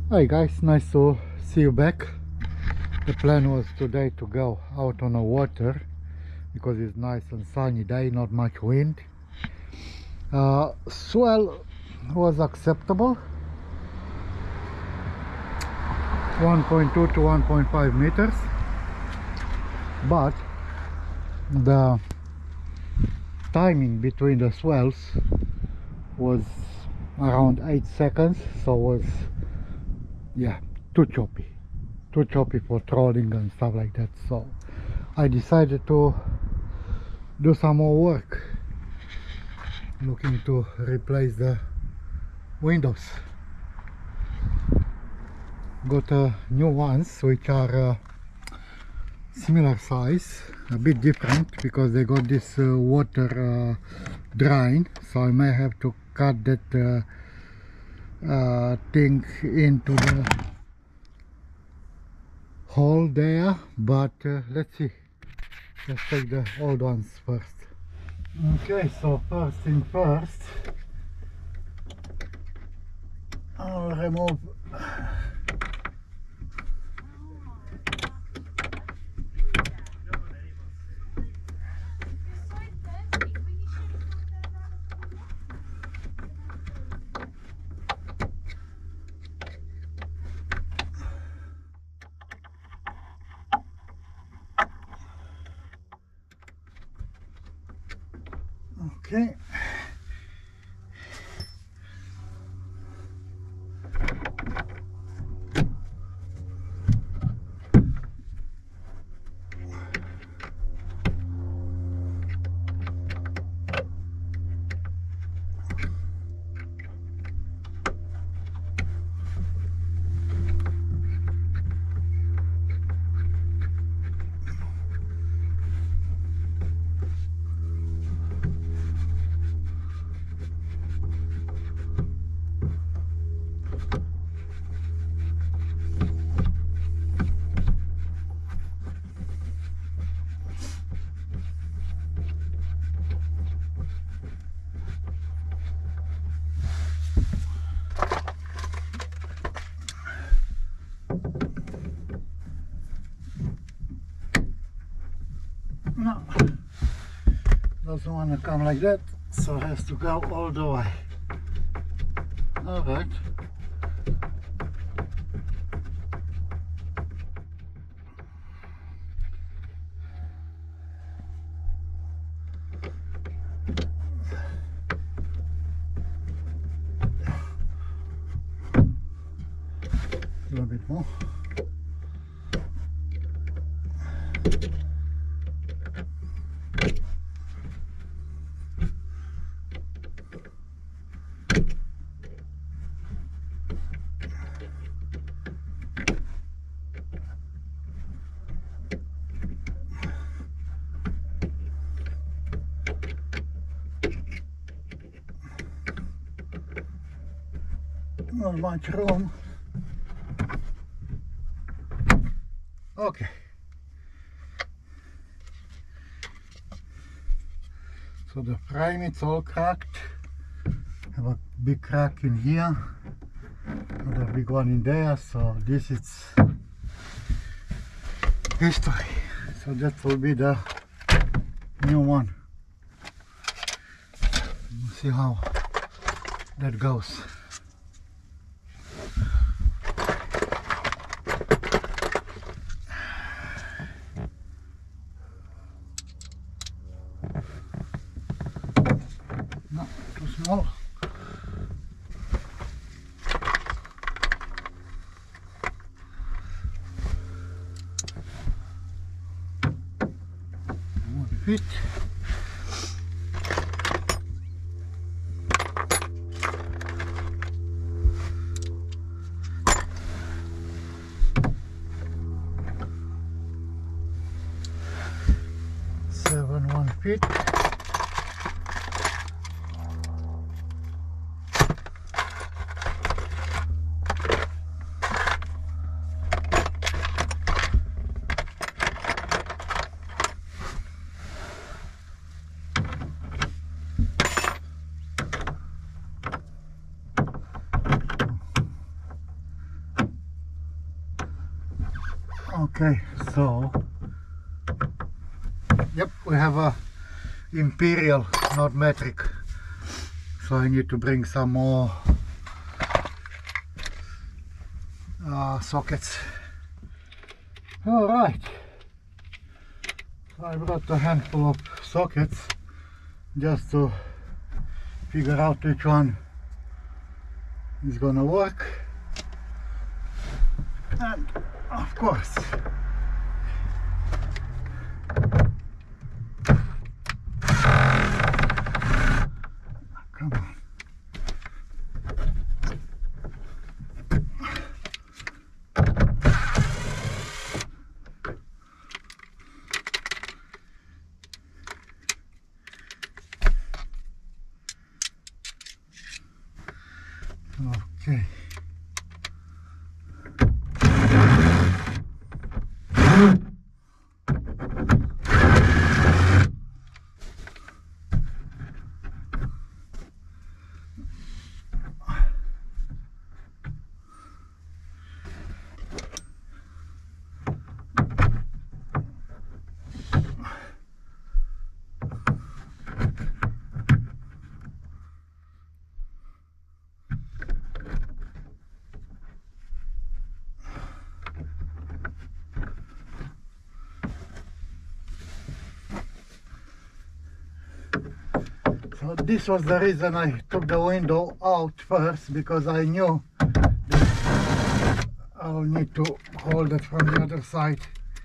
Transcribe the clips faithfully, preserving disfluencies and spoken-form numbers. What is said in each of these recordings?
Hi guys, nice to see you back. The plan was today to go out on the water because it's nice and sunny day, not much wind. Uh, swell was acceptable, one point two to one point five meters, but the timing between the swells was around eight seconds, so was yeah too choppy too choppy for trolling and stuff like that. So I decided to do some more work, looking to replace the windows. Got uh, new ones which are uh, similar size, a bit different because they got this uh, water uh, drain, so I may have to cut that uh, uh, thing into the hole there, but uh, let's see. Let's take the old ones first. Okay, so first thing first, I'll remove okay. No, doesn't want to come like that, so it has to go all the way. All right. A little bit more. Not much room. Okay. So the frame, it's all cracked. Have a big crack in here, another big one in there. So this is history. So that will be the new one. We'll see how that goes. No, too small. One feet. Seven one feet. Okay, so yep, we have a imperial, not metric, so I need to bring some more uh, sockets. All right, so I brought a handful of sockets just to figure out which one is gonna work, and of course come on. Okay. So this was the reason I took the window out first, because I knew that I'll need to hold it from the other side.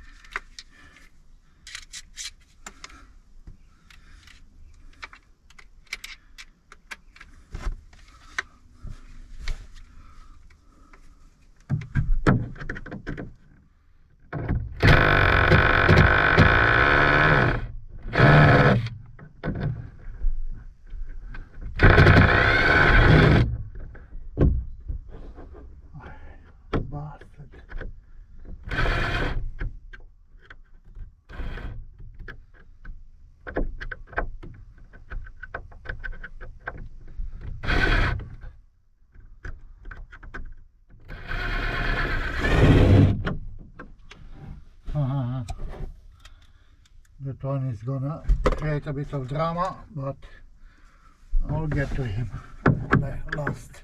That one is gonna create a bit of drama, but I'll get to him last.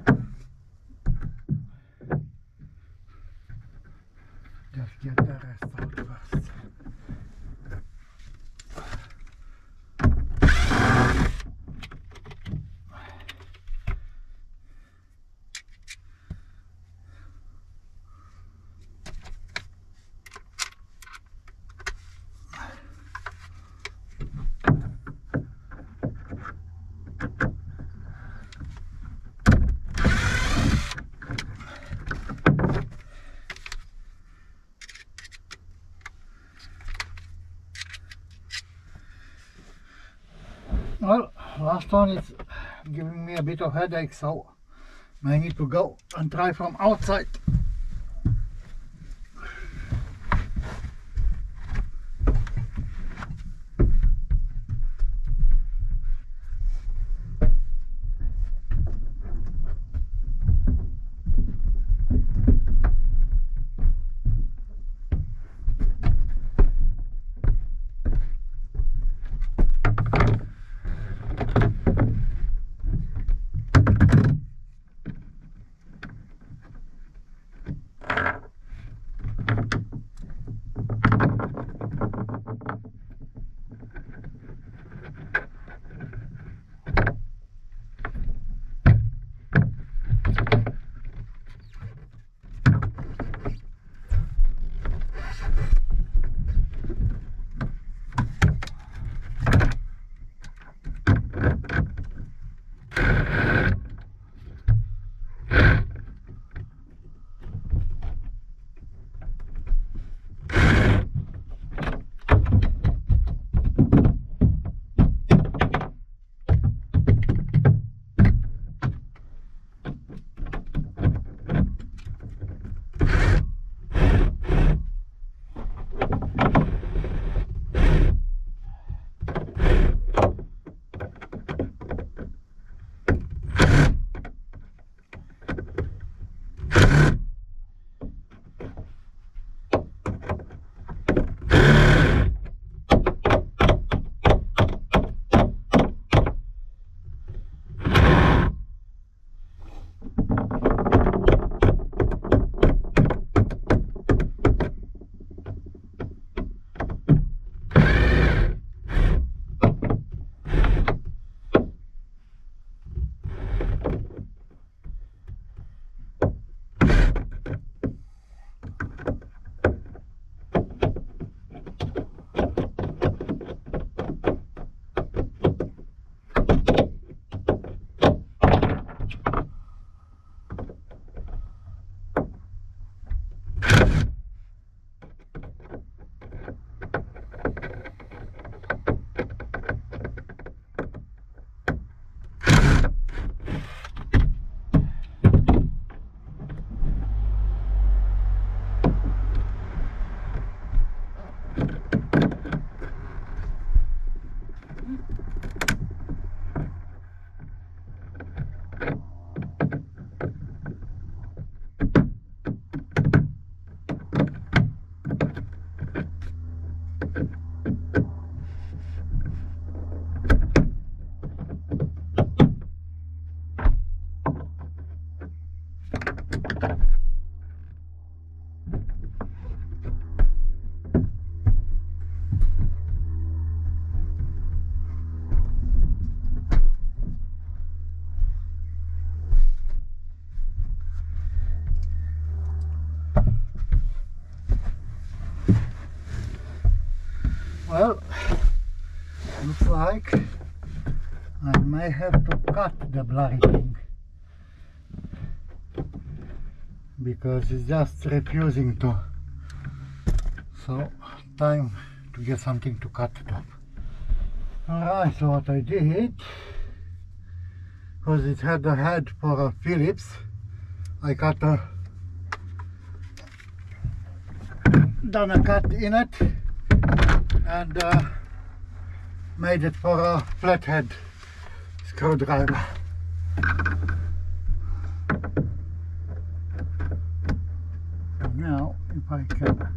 Just get the rest out first. Well, last one is giving me a bit of headache, so I need to go and try from outside. Well, looks like I may have to cut the bloody thing because it's just refusing to. So, time to get something to cut it off. Alright, so what I did, because it had a head for a Phillips, I cut a done a cut in it and uh, made it for a flathead screwdriver. So now, if I can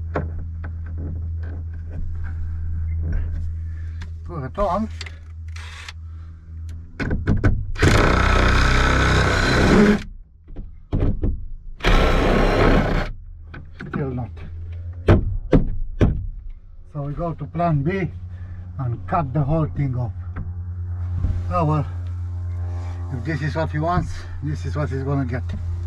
put it on, still not. So we go to plan B and cut the whole thing off. Oh well, if this is what he wants, this is what he's gonna get.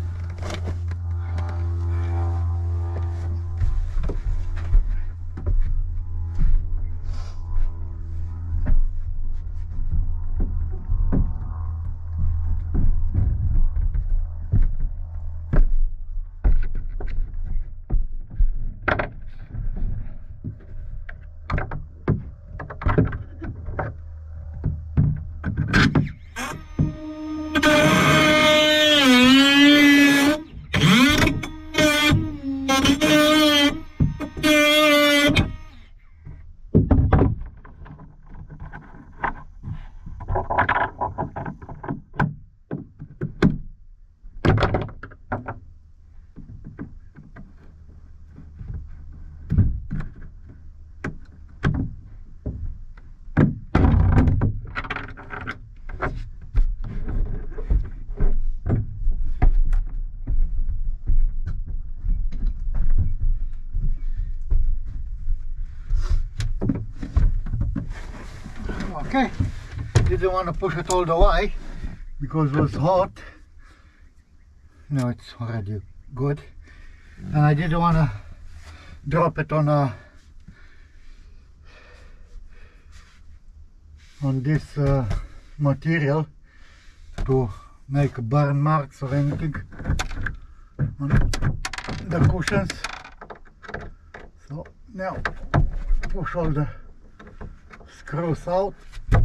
Okay, didn't want to push it all the way because it was hot. No, it's already good. And I didn't want to drop it on a on this uh, material to make burn marks or anything on the cushions. So now push all the screws out.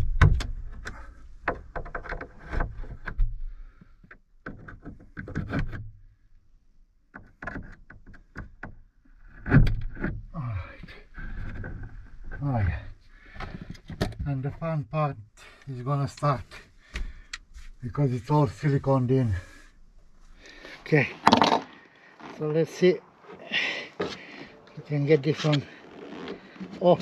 Oh yeah. And the fun part is gonna start because it's all siliconed in. Okay, so let's see if we can get this one off.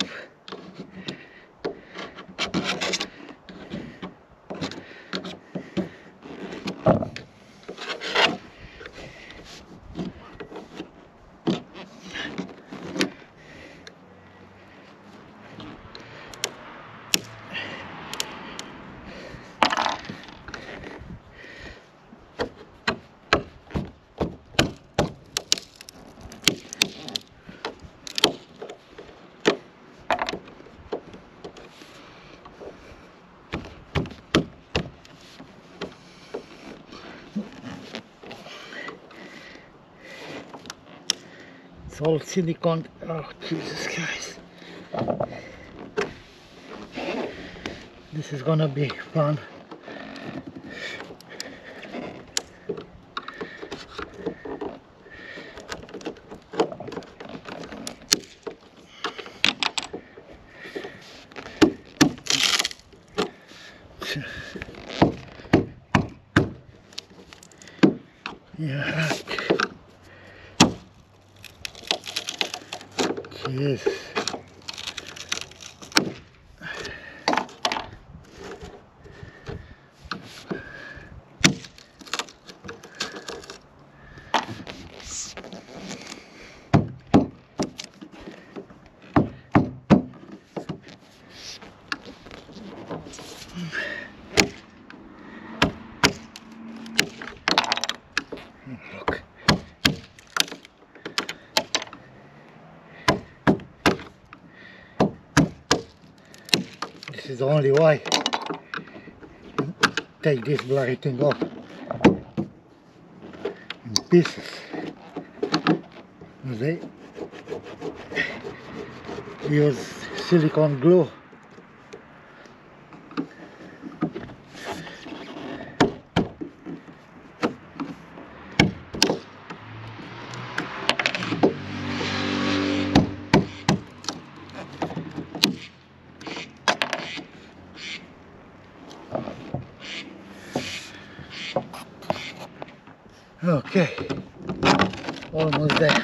It's all silicone. Oh Jesus Christ. This is gonna be fun. Yeah. Yes. Look. This is the only way. Take this bloody thing off in pieces. They use silicone glue. Okay, almost there.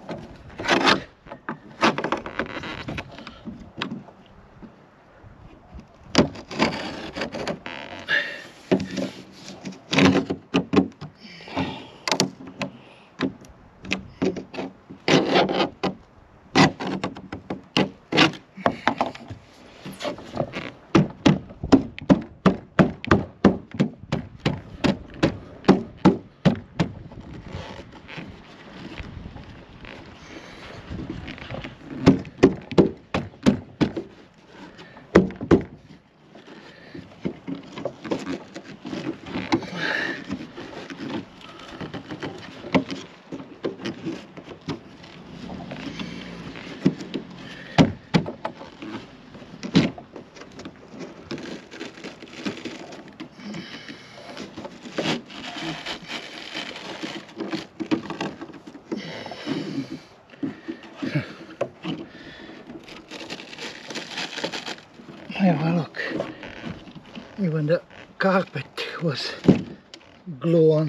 Yeah, look, even the carpet was glue on.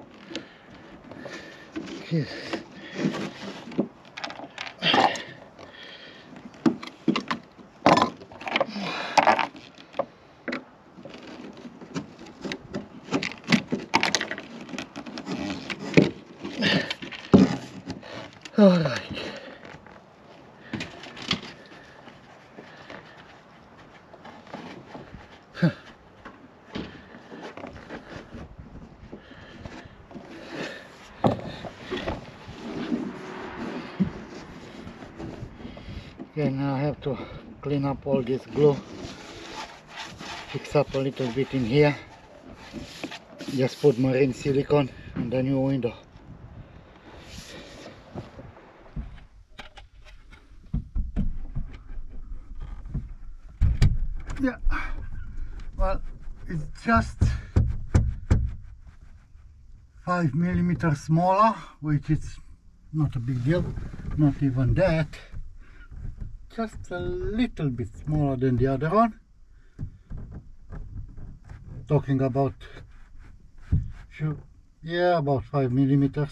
Yes. All right. Okay, now I have to clean up all this glue, fix up a little bit in here, just put marine silicone on the new window. Yeah, well, it's just five millimeters smaller, which is not a big deal, not even that. Just a little bit smaller than the other one. Talking about, yeah, about five millimeters,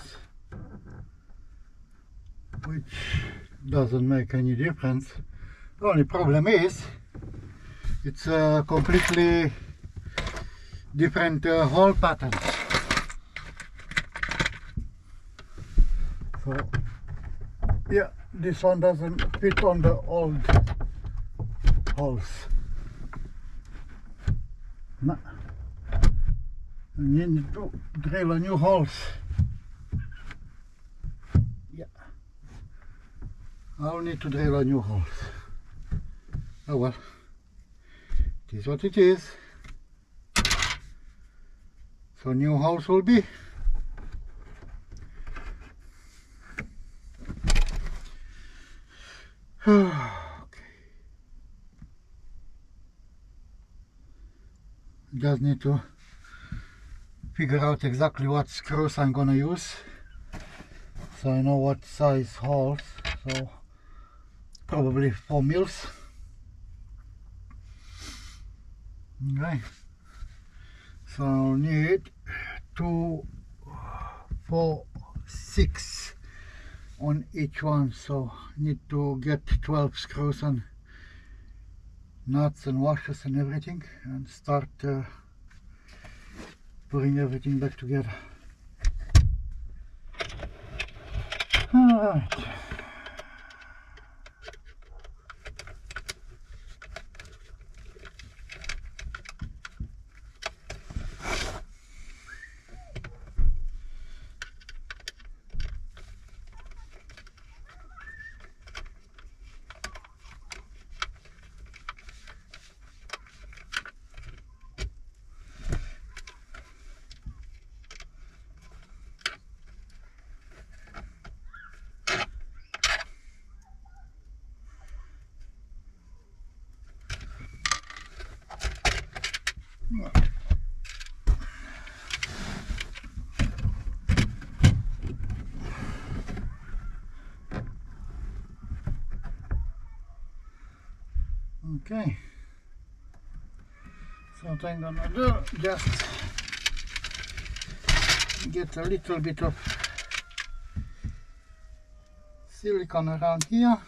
which doesn't make any difference. The only problem is it's a completely different uh, hole pattern. So yeah, this one doesn't fit on the old holes. No. You need to drill a new holes. Yeah, I'll need to drill a new holes. Oh well, it is what it is. So new holes will be. Okay. Just need to figure out exactly what screws I'm gonna use, so I know what size holes. So probably four mils. Okay. So I'll need two, four, six on each one. So need to get twelve screws and nuts and washers and everything, and start uh, putting everything back together. All right. Okay, so what I'm gonna do, just get a little bit of silicone around here.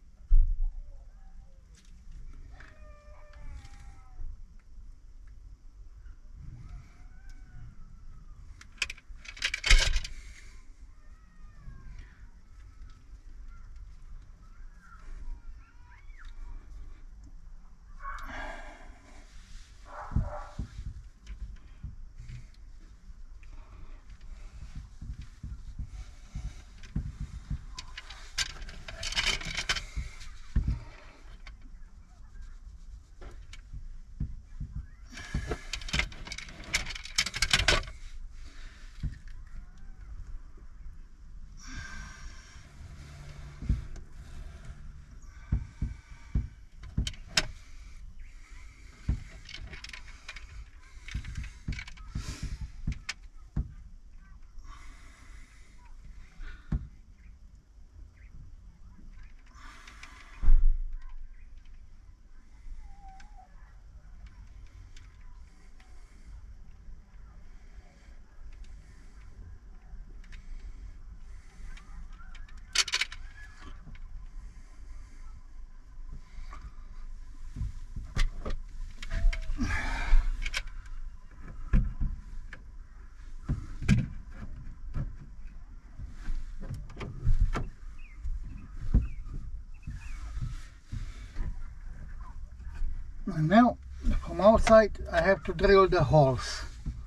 And now, from outside, I have to drill the holes.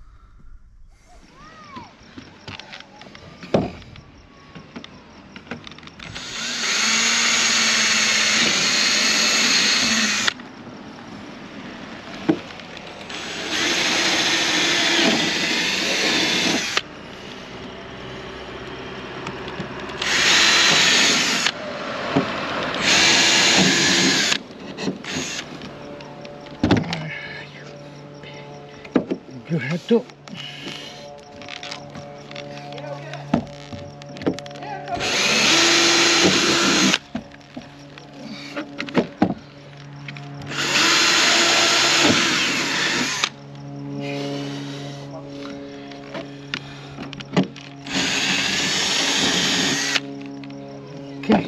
You have to okay.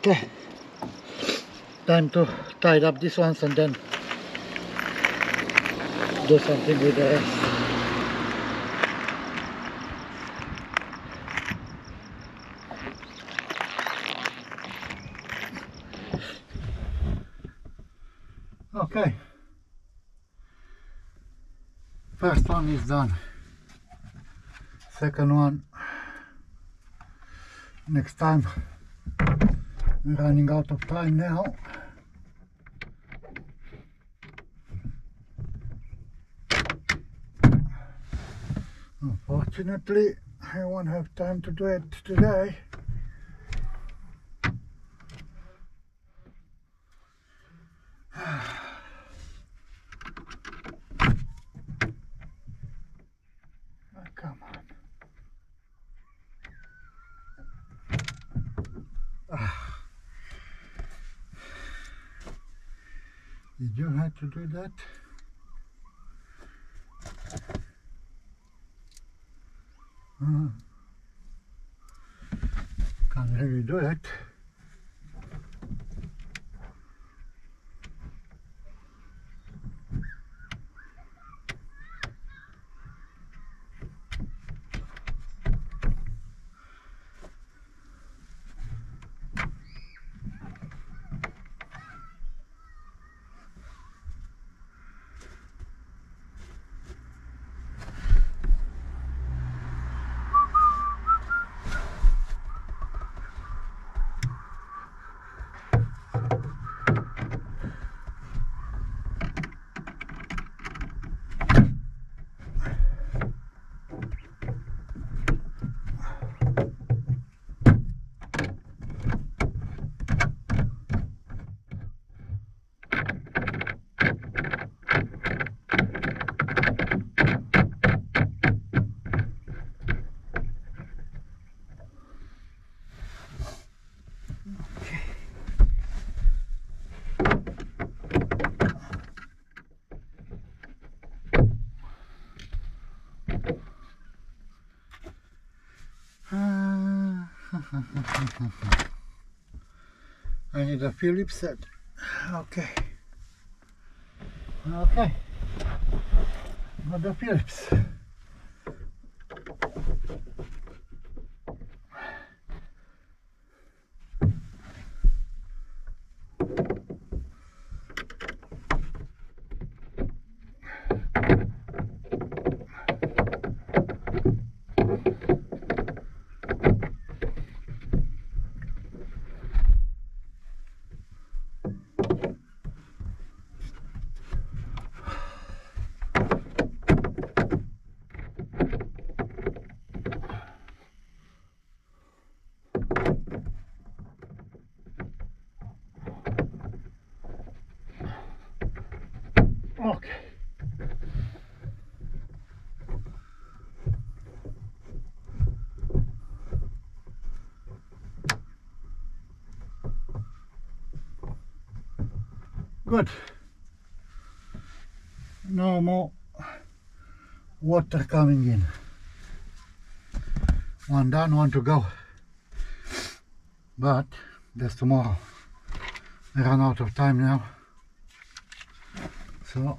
Okay, time to tie up these ones and then do something with the rest. Okay, first one is done. Second one next time. I'm running out of time now. Unfortunately, I won't have time to do it today. Oh, come on. Ah. Did you have to do that? Uh, can't really do it. I need a Phillips set. Okay. Okay. Got the Phillips. Okay. Good. No more water coming in. One done, one to go. But that's tomorrow. I run out of time now. So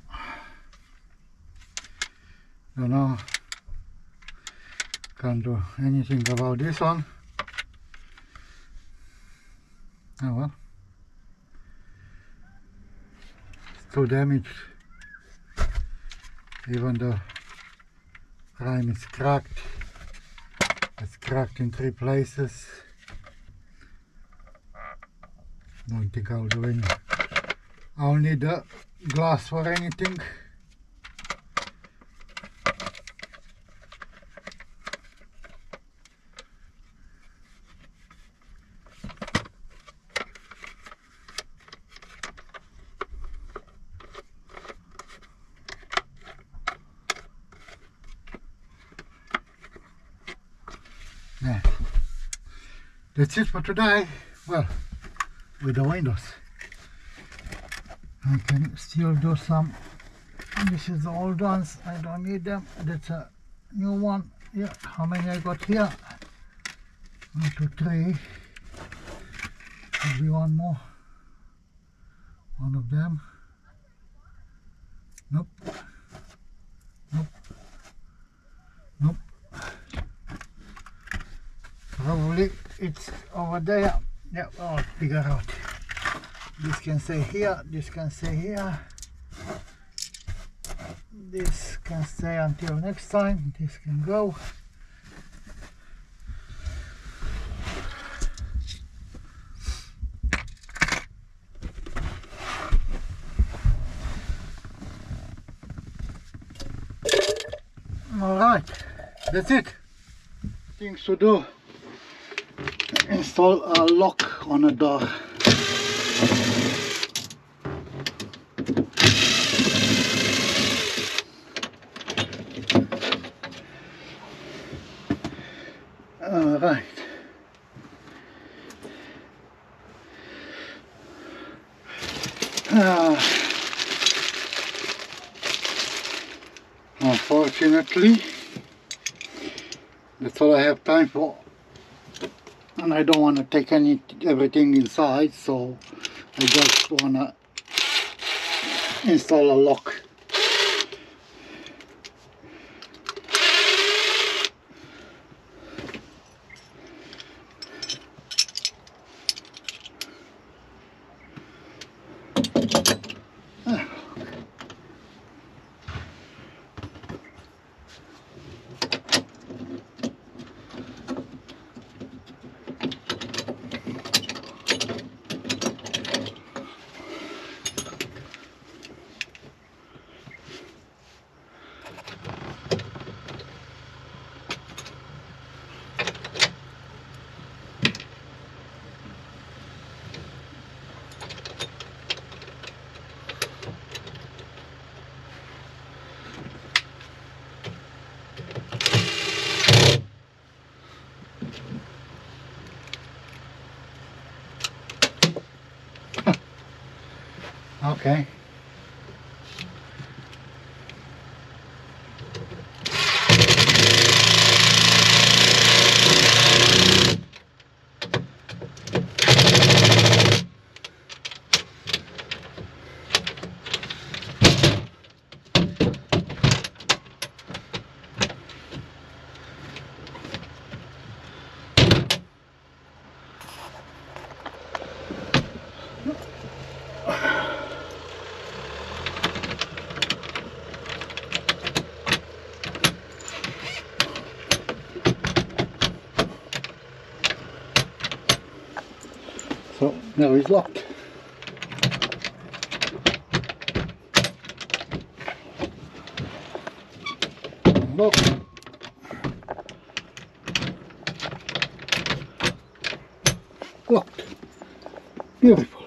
don't know, can't do anything about this one. Oh well, it's too damaged. Even the frame is cracked. It's cracked in three places. Don't think I'll do any. I'll need the glass for anything. Yeah. That's it for today. Well, with the windows. I can still do some. This is the old ones. I don't need them. That's a new one. Yeah. How many I got here? One, two, three, Could be one more. One of them. Nope. Nope. Nope. Probably it's over there. Yeah, I'll figure out. This can stay here, this can stay here. This can stay until next time. This can go. Alright, that's it. Things to do. Install a lock on a door. Alright. Uh, unfortunately, that's all I have time for, and I don't want to take any everything inside, so I just want to install a lock. Okay. So now it's locked. Locked. Locked. Beautiful.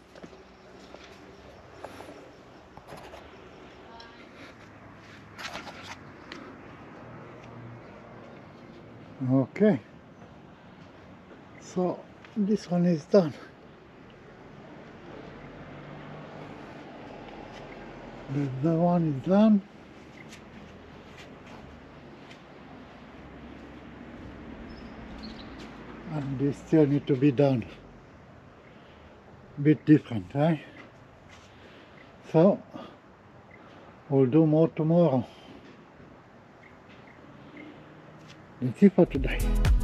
Okay. So this one is done. The other one is done. And they still need to be done. Bit different, right? So we'll do more tomorrow. That's it for today.